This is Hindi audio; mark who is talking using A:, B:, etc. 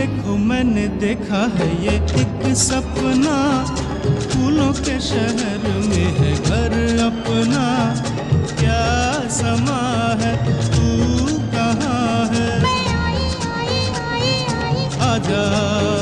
A: देखो मैंने देखा है ये एक सपना, फूलों के शहर में है घर अपना। क्या समा है, तू कहाँ है?
B: मैं आई आई आई आई
A: आजा